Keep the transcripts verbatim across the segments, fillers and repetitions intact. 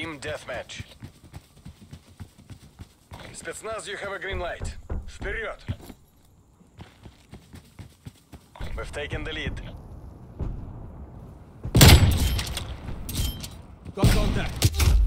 Team deathmatch. Spetsnaz, you have a green light. Вперед! We've taken the lead. Got contact.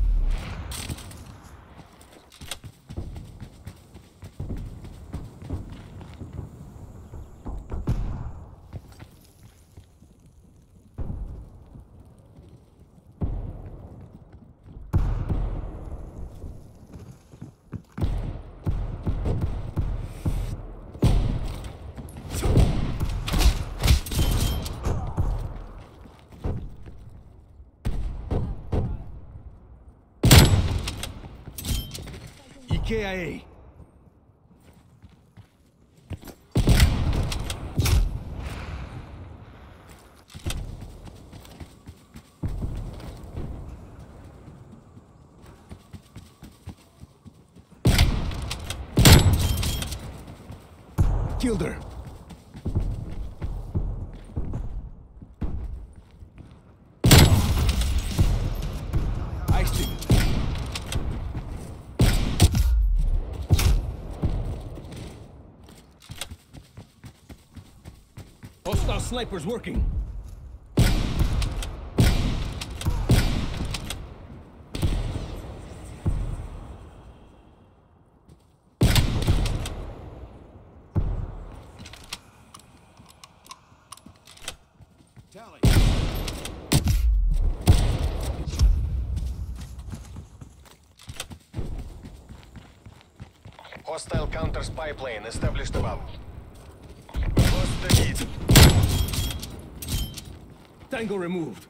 K I A. Killed her. Iced him. Hostile snipers working. Tally. Hostile counter spy plane established above. We lost the lead. Tango removed.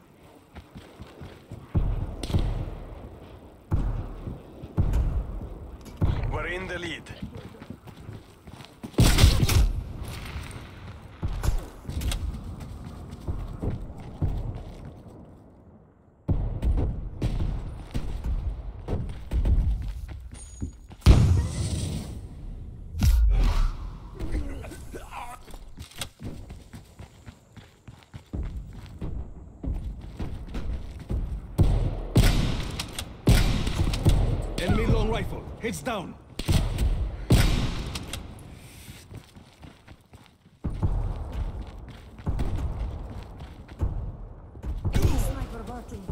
We're in the lead. Enemy long rifle. Heads down. Sniper working.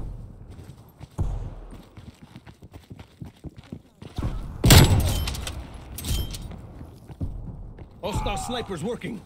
Hostile snipers working.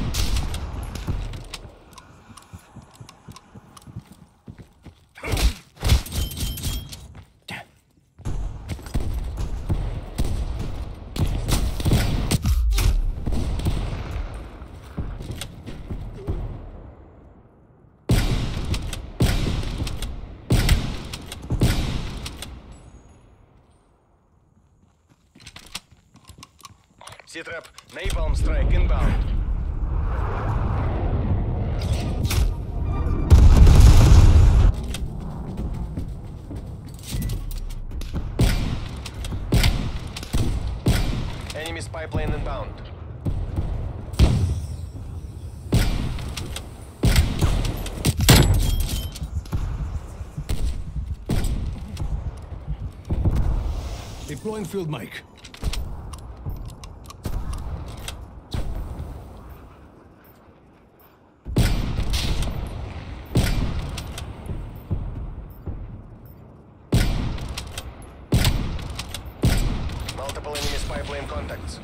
Seatrap, napalm strike inbound. Enemy spy plane inbound. Deploying field mic. Multiple enemy spy plane contacts.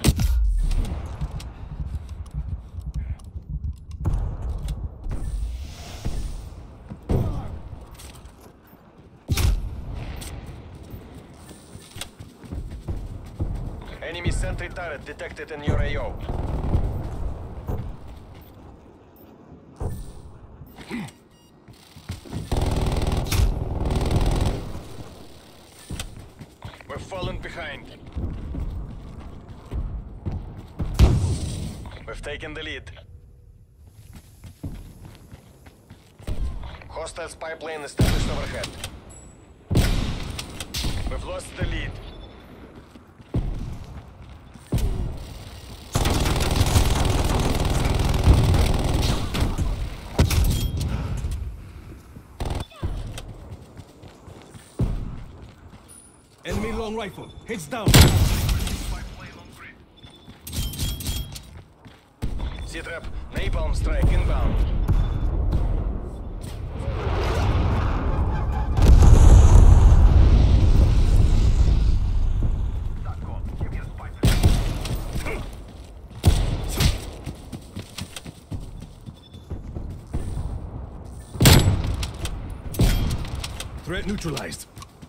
Enemy sentry turret detected in your A O. We're fallen behind. We've taken the lead. Hostile spy plane established overhead. We've lost the lead. long rifle. Heads down. C-trap, napalm strike inbound. Threat neutralized.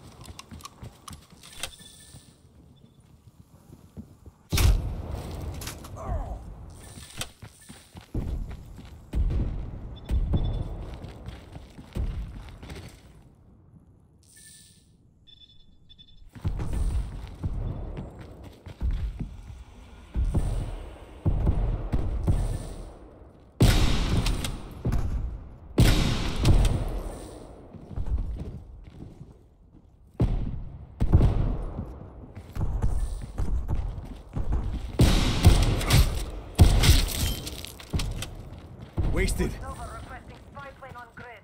Wasted. Nova requesting spy plane on grid.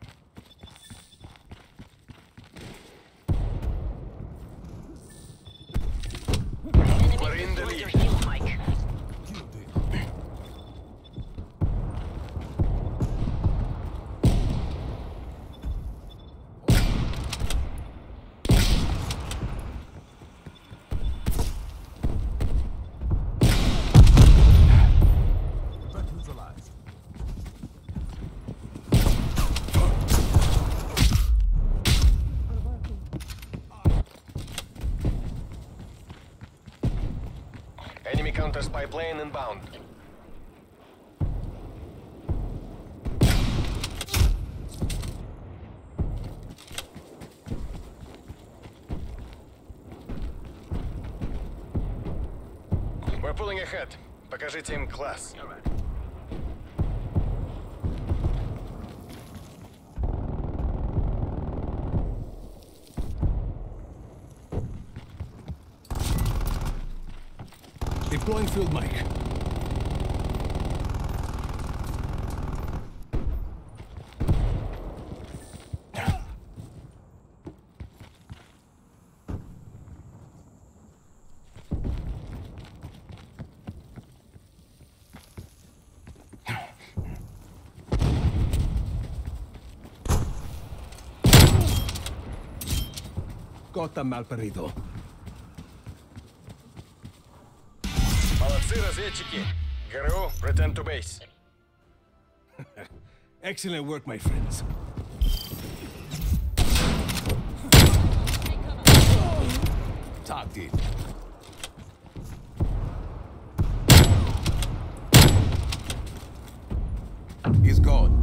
We're in the lead. Enemy counter spy plane inbound. We're pulling ahead. Покажите им класс. Deploying field mic. Got them, Malparido. Молодцы, разведчики. ГРУ, return to base. Excellent work, my friends. Talk deep. He's gone.